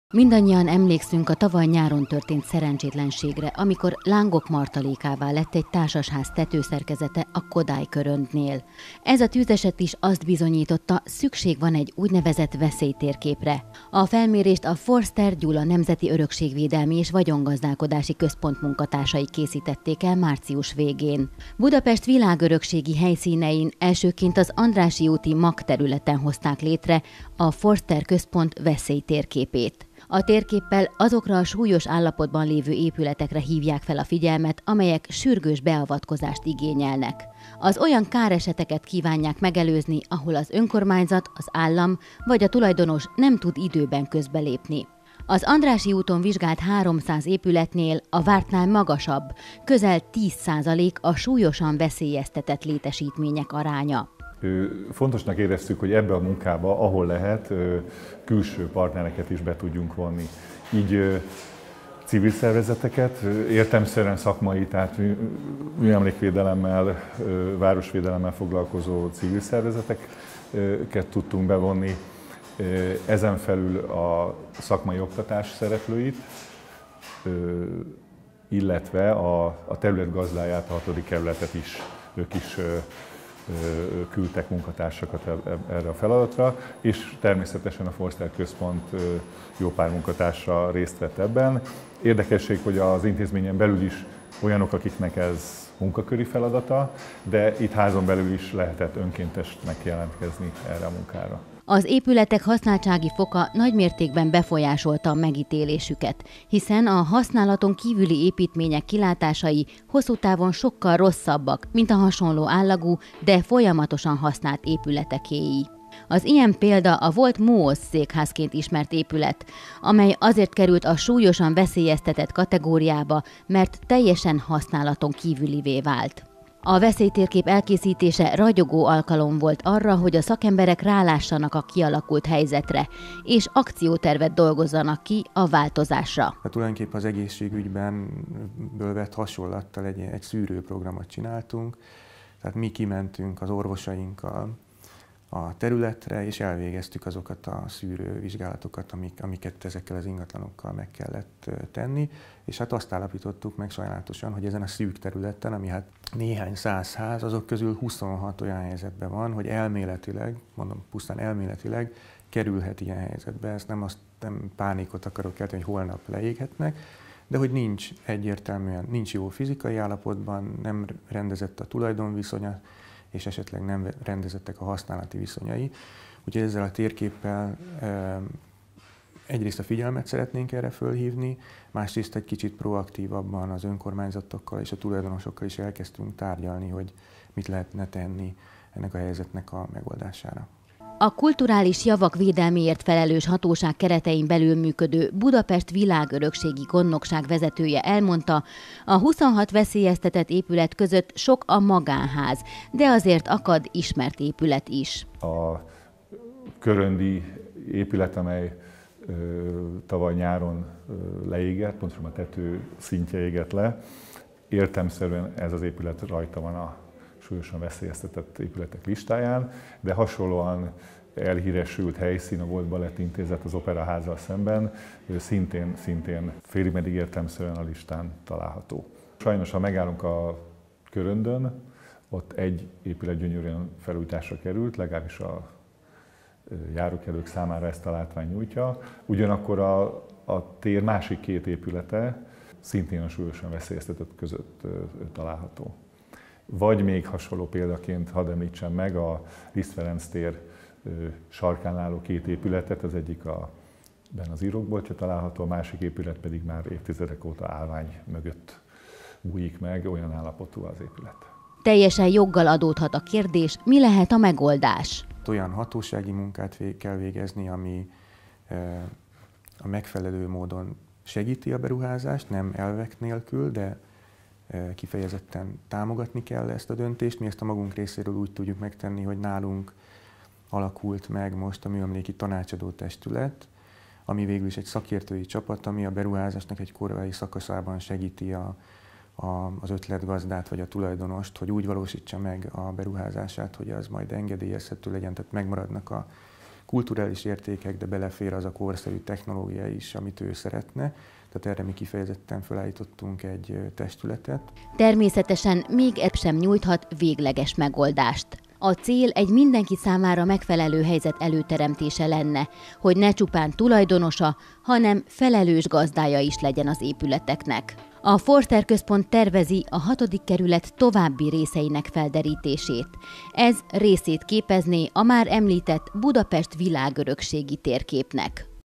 Mindannyian emlékszünk a tavaly nyáron történt szerencsétlenségre, amikor lángok martalékává lett egy társasház tetőszerkezete a Kodály köröndnél. Ez a tűzeset is azt bizonyította, szükség van egy úgynevezett veszélytérképre. A felmérést a Forster Gyula Nemzeti Örökségvédelmi és Vagyongazdálkodási Központ munkatársai készítették el március végén. Budapest világörökségi helyszínein elsőként az Andrássy úti MAK területen hozták létre a Forster Központ veszélytérképét. A térképpel azokra a súlyos állapotban lévő épületekre hívják fel a figyelmet, amelyek sürgős beavatkozást igényelnek. Az olyan káreseteket kívánják megelőzni, ahol az önkormányzat, az állam vagy a tulajdonos nem tud időben közbelépni. Az Andrássy úton vizsgált 300 épületnél a vártnál magasabb, közel 10% a súlyosan veszélyeztetett létesítmények aránya. Fontosnak éreztük, hogy ebbe a munkába, ahol lehet, külső partnereket is be tudjunk vonni. Így civil szervezeteket, értelemszerűen szakmai, tehát műemlékvédelemmel, városvédelemmel foglalkozó civil szervezeteket tudtunk bevonni, ezen felül a szakmai oktatás szereplőit, illetve a terület gazdáját, a 6. kerületet is, ők is küldtek munkatársakat erre a feladatra, és természetesen a Forster Központ jó pár munkatársa részt vett ebben. Érdekesség, hogy az intézményen belül is olyanok, akiknek ez munkaköri feladata, de itt házon belül is lehetett önkéntesnek jelentkezni erre a munkára. Az épületek használtsági foka nagymértékben befolyásolta a megítélésüket, hiszen a használaton kívüli építmények kilátásai hosszú távon sokkal rosszabbak, mint a hasonló állagú, de folyamatosan használt épületekéi. Az ilyen példa a volt MUOS székházként ismert épület, amely azért került a súlyosan veszélyeztetett kategóriába, mert teljesen használaton kívülivé vált. A veszélytérkép elkészítése ragyogó alkalom volt arra, hogy a szakemberek rálássanak a kialakult helyzetre, és akciótervet dolgozzanak ki a változásra. Tulajdonképpen az egészségügyben vett hasonlattal egy szűrőprogramot csináltunk, tehát mi kimentünk az orvosainkkal a területre, és elvégeztük azokat a szűrővizsgálatokat, amiket ezekkel az ingatlanokkal meg kellett tenni, és hát azt állapítottuk meg sajnálatosan, hogy ezen a szűk területen, ami hát néhány száz ház, azok közül 26 olyan helyzetben van, hogy elméletileg, mondom pusztán elméletileg kerülhet ilyen helyzetbe. Ezt nem pánikot akarok kelteni, hogy holnap leéghetnek, de hogy nincs jó fizikai állapotban, nem rendezett a tulajdonviszonya, és esetleg nem rendezettek a használati viszonyai. Úgyhogy ezzel a térképpel egyrészt a figyelmet szeretnénk erre fölhívni, másrészt egy kicsit proaktívabban az önkormányzatokkal és a tulajdonosokkal is elkezdtünk tárgyalni, hogy mit lehetne tenni ennek a helyzetnek a megoldására. A kulturális javak védelméért felelős hatóság keretein belül működő Budapest Világörökségi Gondnokság vezetője elmondta, a 26 veszélyeztetett épület között sok a magánház, de azért akad ismert épület is. A köröndi épület, amely tavaly nyáron leégett, pontosan a tető szintje égett le, értelemszerűen ez az épület rajta van a súlyosan veszélyeztetett épületek listáján, de hasonlóan elhíresült helyszín, a volt Balettintézet az Operaházzal szemben, szintén félig meddig értelemszerűen a listán található. Sajnos, ha megállunk a köröndön, ott egy épület gyönyörűen felújításra került, legalábbis a járókelők számára ezt a látvány nyújtja. Ugyanakkor a tér másik két épülete szintén a súlyosan veszélyeztetett között található. Vagy még hasonló példaként hadd említsem meg a Liszt Ferenc tér sarkán álló két épületet, az egyik az írokboltja található, a másik épület pedig már évtizedek óta állvány mögött bújik meg, olyan állapotú az épület. Teljesen joggal adódhat a kérdés, mi lehet a megoldás? Olyan hatósági munkát kell végezni, ami a megfelelő módon segíti a beruházást, nem elvek nélkül, de kifejezetten támogatni kell ezt a döntést. Mi ezt a magunk részéről úgy tudjuk megtenni, hogy nálunk alakult meg most a műemléki tanácsadó testület, ami végül is egy szakértői csapat, ami a beruházásnak egy korai szakaszában segíti az ötletgazdát vagy a tulajdonost, hogy úgy valósítsa meg a beruházását, hogy az majd engedélyezhető legyen, tehát megmaradnak a kulturális értékek, de belefér az a korszerű technológia is, amit ő szeretne. Tehát erre mi kifejezetten felállítottunk egy testületet. Természetesen még ebb sem nyújthat végleges megoldást. A cél egy mindenki számára megfelelő helyzet előteremtése lenne, hogy ne csupán tulajdonosa, hanem felelős gazdája is legyen az épületeknek. A Forster Központ tervezi a 6. kerület további részeinek felderítését. Ez részét képezné a már említett Budapest világörökségi térképnek.